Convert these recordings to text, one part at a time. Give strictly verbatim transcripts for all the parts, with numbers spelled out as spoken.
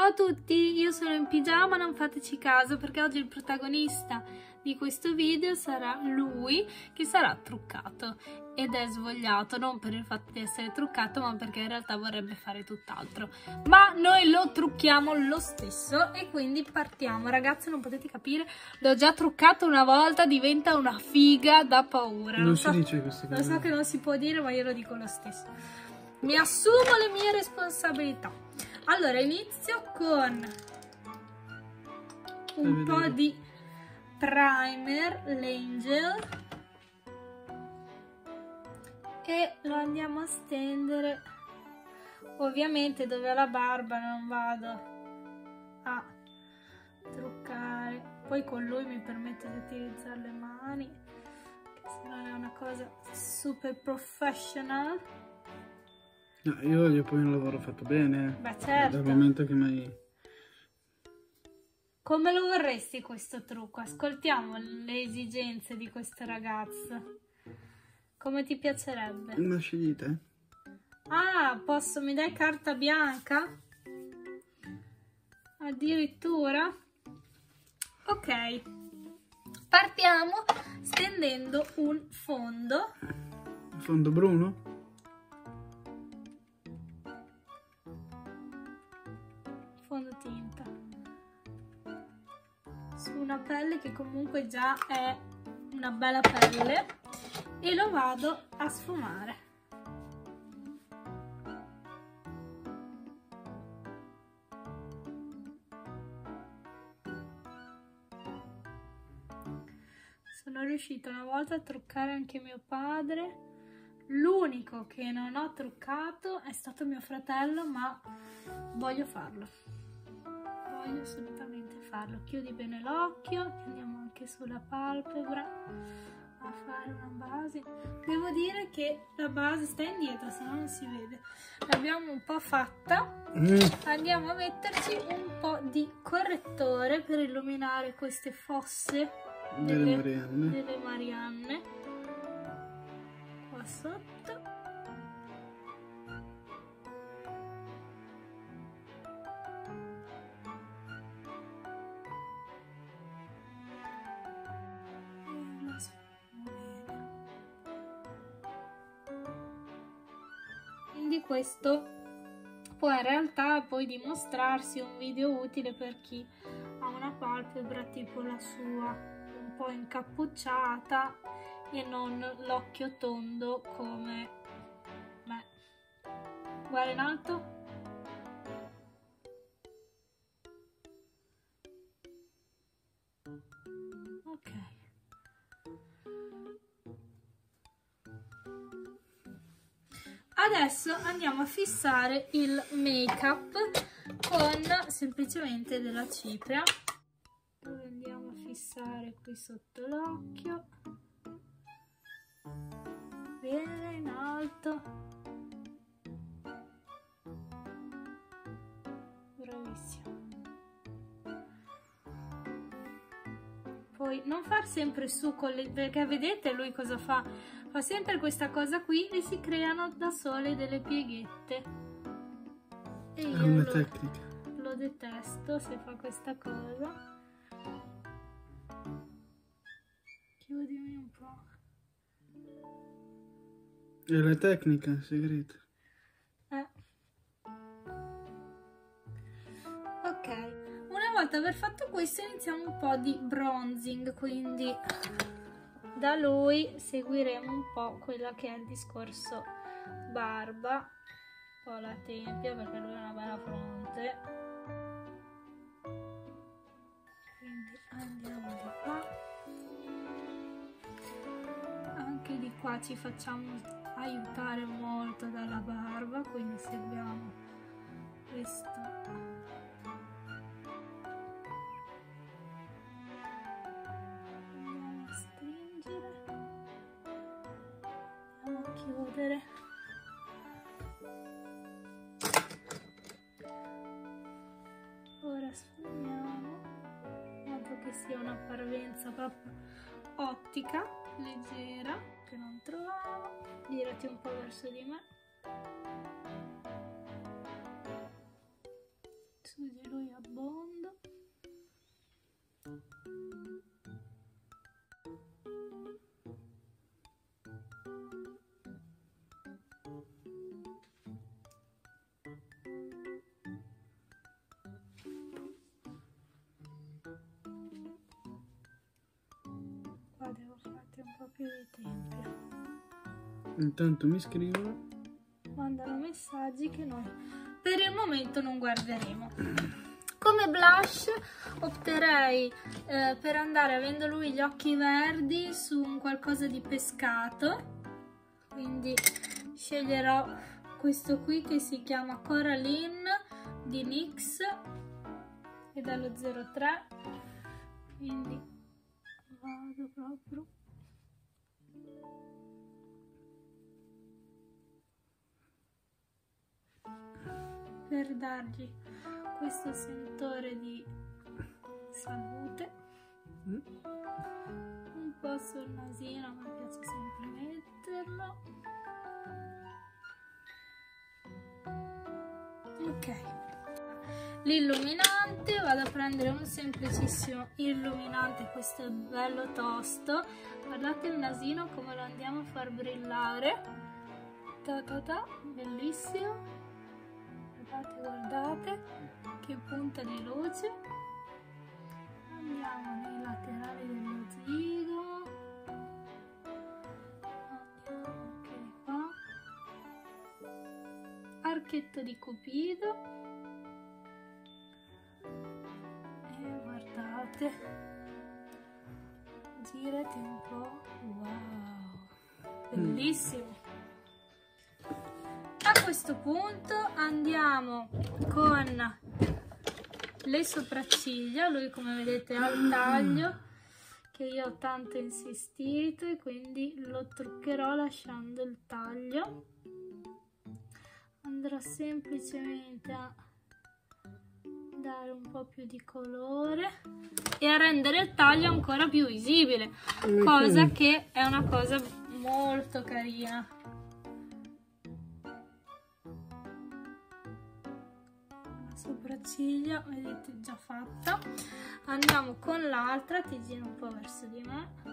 Ciao a tutti, io sono in pigiama, non fateci caso perché oggi il protagonista di questo video sarà lui che sarà truccato ed è svogliato, non per il fatto di essere truccato ma perché in realtà vorrebbe fare tutt'altro, ma noi lo trucchiamo lo stesso e quindi partiamo. Ragazzi, non potete capire, l'ho già truccato una volta, diventa una figa da paura. Non, non si so, dice queste cose. lo so che non si può dire ma io lo dico lo stesso, mi assumo le mie responsabilità. Allora inizio con un po' di primer l'Angel e lo andiamo a stendere. Ovviamente dove ho la barba non vado a truccare, poi con lui mi permetto di utilizzare le mani, che se non è una cosa super professional. No, io voglio poi un lavoro fatto bene. Beh, certo. Dal momento che mai... Come lo vorresti questo trucco? Ascoltiamo le esigenze di questo ragazzo. Come ti piacerebbe? Ma scegli te. Ah, posso? Mi dai carta bianca? Addirittura? Ok. Partiamo stendendo un fondo. Fondo bruno? Fondotinta. Su una pelle che comunque già è una bella pelle e lo vado a sfumare. Sono riuscita una volta a truccare anche mio padre. L'unico che non ho truccato è stato mio fratello, ma voglio farlo. Voglio assolutamente farlo. Chiudi bene l'occhio, andiamo anche sulla palpebra a fare una base. Devo dire che la base sta indietro, se no non si vede. L'abbiamo un po' fatta. Mm. Andiamo a metterci un po' di correttore per illuminare queste fosse Delle delle Marianne. delle Marianne qua sotto. Quindi questo può in realtà poi dimostrarsi un video utile per chi ha una palpebra tipo la sua, un po' incappucciata e non l'occhio tondo come me. Guarda in alto. Ok. Adesso andiamo a fissare il make-up con semplicemente della cipria. Lo andiamo a fissare qui sotto l'occhio. Bene, in alto. Bravissimo. Poi non far sempre su con le... perché vedete lui cosa fa? Fa sempre questa cosa qui e si creano da sole delle pieghette. E io È una lo, tecnica. lo detesto se fa questa cosa. Chiudimi un po'. È la tecnica segreta. Eh. Ok. Una volta aver fatto questo iniziamo un po' di bronzing, quindi da lui seguiremo un po' quella che è il discorso barba, un po' la tempia perché lui ha una bella fronte, quindi andiamo di qua, anche di qua ci facciamo aiutare molto dalla barba, quindi seguiamo questo. Chiudere. Ora sfumiamo in modo che sia una parvenza proprio ottica, leggera, che non trovavo. Girati un po' verso di me. Su di lui più di tempio. Intanto mi scrivono. Mandano messaggi che noi per il momento non guarderemo. Come blush opterei eh, per andare, avendo lui gli occhi verdi, su un qualcosa di pescato, quindi sceglierò questo qui che si chiama Coraline di N Y X e dallo zero tre, quindi vado proprio per dargli questo sentore di salute. Mm. Un po' sul nasino, mi piace sempre metterlo. Ok, l'illuminante, vado a prendere un semplicissimo illuminante, questo è bello tosto. Guardate il nasino come lo andiamo a far brillare, ta ta ta, bellissimo. Guardate, guardate che punta di luce. Andiamo nei laterali dello zigomo, andiamo anche qua, archetto di Cupido e guardate, girati un po', wow, bellissimo. A questo punto andiamo con le sopracciglia. Lui, come vedete, ha il taglio che io ho tanto insistito e quindi lo truccherò lasciando il taglio. Andrò semplicemente a dare un po' più di colore e a rendere il taglio ancora più visibile, cosa che è una cosa molto carina. Sopracciglia, vedete, già fatta. Andiamo con l'altra, ti giro un po' verso di me.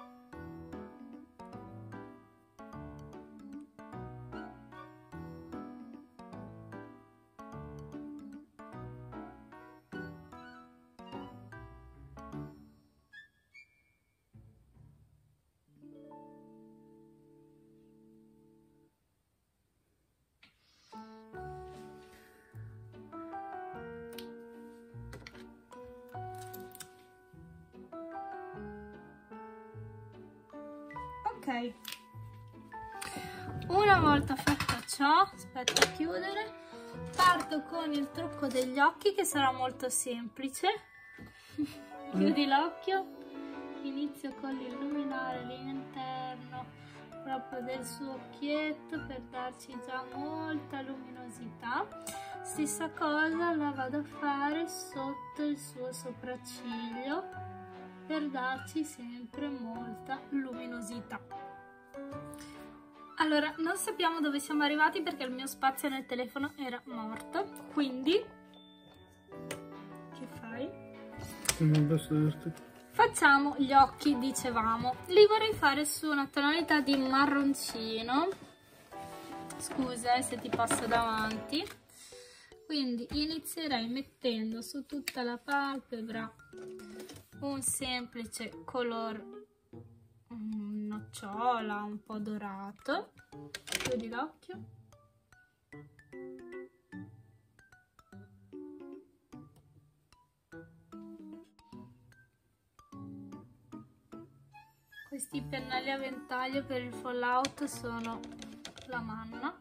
Ok, una volta fatto ciò, aspetta a chiudere, parto con il trucco degli occhi che sarà molto semplice. Chiudi l'occhio, inizio con l'illuminare l'interno proprio del suo occhietto per darci già molta luminosità. Stessa cosa la vado a fare sotto il suo sopracciglio per darci sempre molta luminosità. Allora, non sappiamo dove siamo arrivati perché il mio spazio nel telefono era morto, quindi che fai? Non posso dirti. Facciamo gli occhi, dicevamo. Li vorrei fare su una tonalità di marroncino. Scusa eh, se ti passo davanti. Quindi inizierei mettendo su tutta la palpebra un semplice color um, nocciola, un po' dorato. Chiudi l'occhio. Questi pennelli a ventaglio per il fallout sono la manna.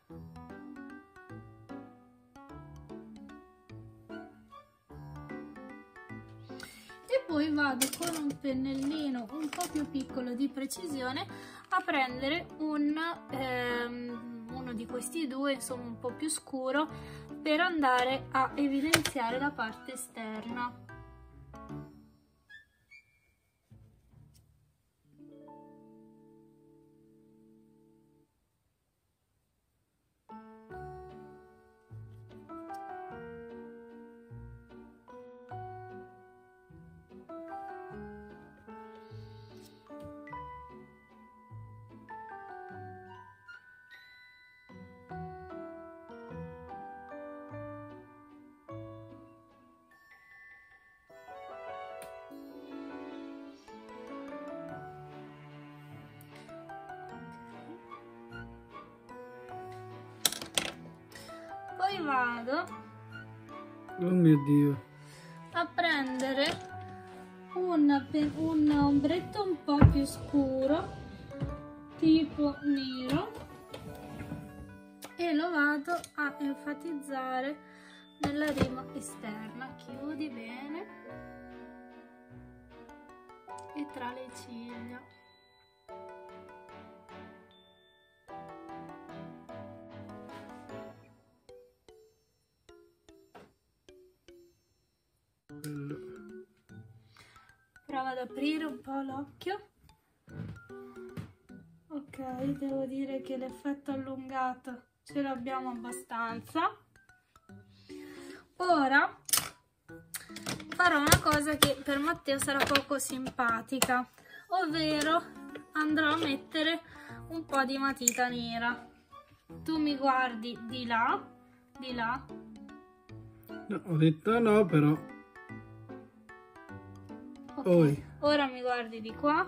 E poi vado con un pennellino un po' più piccolo di precisione a prendere un, ehm, uno di questi due, insomma un po' più scuro, per andare a evidenziare la parte esterna. vado Oh mio Dio. a prendere un, un ombretto un po' più scuro, tipo nero, e lo vado a enfatizzare nella rima esterna. Chiudi bene e tra le ciglia. Prova ad aprire un po' l'occhio. Ok, devo dire che l'effetto allungato ce l'abbiamo abbastanza. Ora farò una cosa che per Matteo sarà poco simpatica, ovvero andrò a mettere un po' di matita nera. Tu mi guardi di là, di là. No, ho detto no, però. Okay. Oi. Ora mi guardi di qua.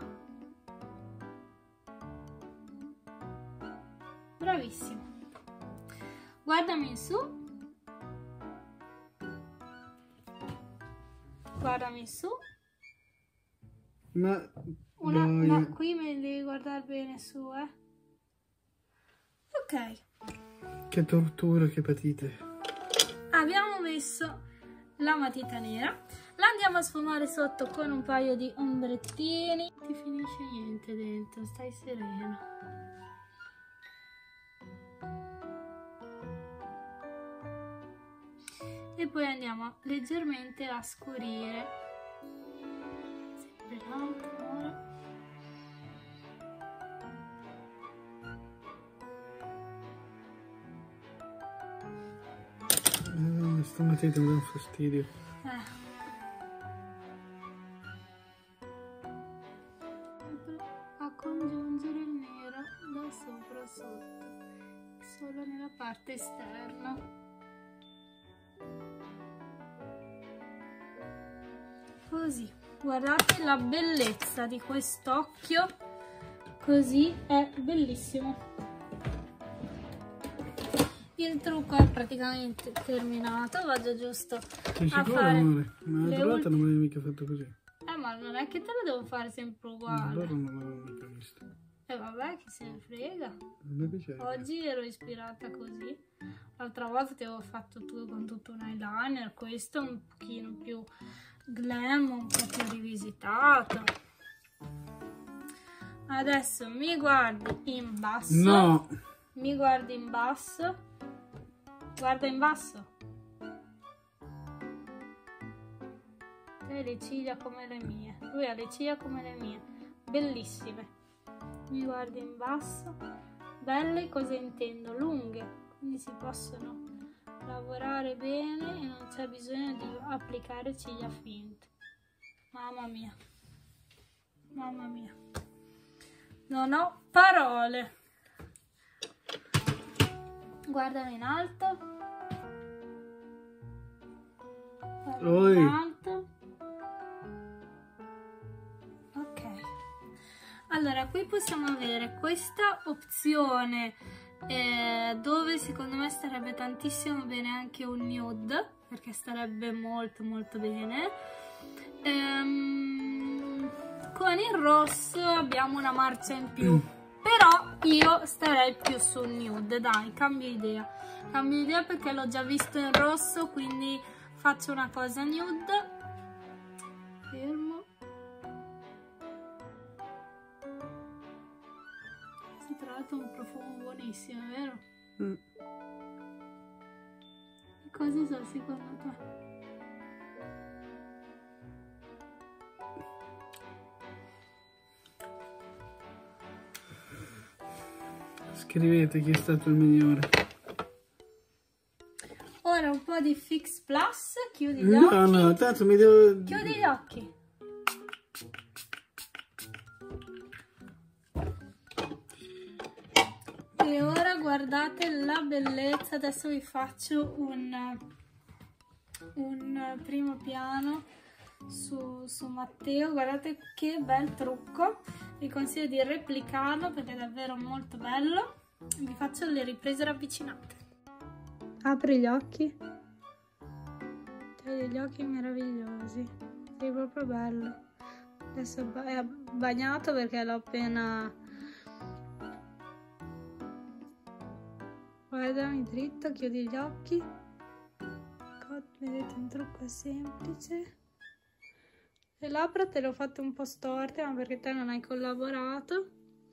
Bravissimo. Guardami in su. Guardami in su. Ma, Una, dai. ma qui mi devi guardare bene su, eh. Ok. Che tortura, che patite. Abbiamo messo la matita nera. La andiamo a sfumare sotto con un paio di ombrettini. Non ti finisce niente dentro, stai sereno. E poi andiamo leggermente a scurire. Sempre l'altro ora. Eh, sta matita mi dà un fastidio. Eh. A congiungere il nero da sopra a sotto, solo nella parte esterna. Così, guardate la bellezza di quest'occhio, così è bellissimo. Il trucco è praticamente terminato, vado giusto Sei a sicuro, fare amore? Ma l'altra volta non mi avevi mica fatto così. Eh, ma non è che te lo devo fare sempre uguale. Allora non l'avevo mica visto. E eh, vabbè, chi se ne frega. Non mi piaceva. Oggi ero ispirata così. L'altra volta ti avevo fatto tu con tutto un eyeliner. Questo è un pochino più glam, un po' più rivisitato. Adesso mi guardi in basso. No! Mi guardi in basso. Guarda in basso. Te hai le ciglia come le mie. Lui ha le ciglia come le mie. Bellissime. Mi guardi in basso. Belle, cosa intendo? Lunghe. Quindi si possono lavorare bene e non c'è bisogno di applicare ciglia finte. Mamma mia. Mamma mia. Non ho parole. Guardami in alto. Guardami in alto. Ok. Allora, qui possiamo avere questa opzione eh, dove secondo me starebbe tantissimo bene anche un nude, perché starebbe molto molto bene. Ehm, con il rosso abbiamo una marcia in più. Mm. Però io starei più sul nude, dai, cambio idea. Cambio idea perché l'ho già visto in rosso, quindi faccio una cosa nude. Fermo. Si tratta un profumo buonissimo, vero? Mm. Cosa so secondo te? Scrivete chi è stato il migliore. Ora un po' di Fix Plus, chiudi gli no, occhi. No, no, tanto mi devo... Chiudi gli occhi. E ora guardate la bellezza. Adesso vi faccio un, un primo piano su, su Matteo. Guardate che bel trucco. Vi consiglio di replicarlo perché è davvero molto bello. Vi faccio le riprese ravvicinate. Apri gli occhi. Hai degli occhi meravigliosi. Sei proprio bello. Adesso è bagnato perché l'ho appena... Guardami dritto, chiudi gli occhi. Vedete, un trucco semplice. Le labbra te le ho fatte un po' storte, ma perché te non hai collaborato.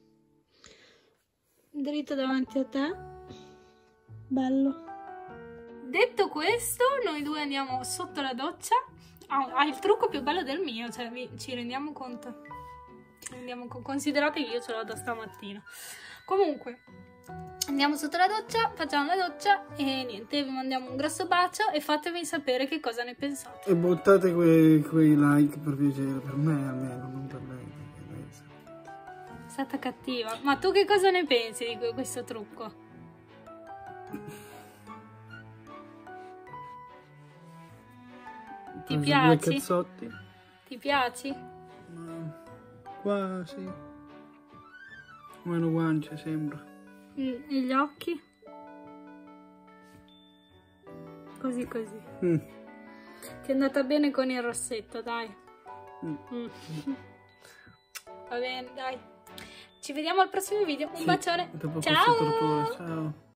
Dritto davanti a te. Bello. Detto questo, noi due andiamo sotto la doccia. Ha ah, il trucco più bello del mio, cioè vi, ci rendiamo conto. Ci rendiamo conto. Considerate che io ce l'ho da stamattina. Comunque, andiamo sotto la doccia, facciamo la doccia e niente, vi mandiamo un grosso bacio e fatemi sapere che cosa ne pensate. E buttate quei, quei like per piacere, per me almeno, non per lei. Perché lei è stata cattiva. Ma tu che cosa ne pensi di questo trucco? Ti Preso piaci? Due cazzotti. Ti piaci? Ma quasi. Meno guance sembra. E gli occhi? Così così. Mm. Ti è andata bene con il rossetto, dai. Mm. Mm. Va bene, dai. Ci vediamo al prossimo video. Un Sì, bacione. dopo Ciao! questa tortura, ciao.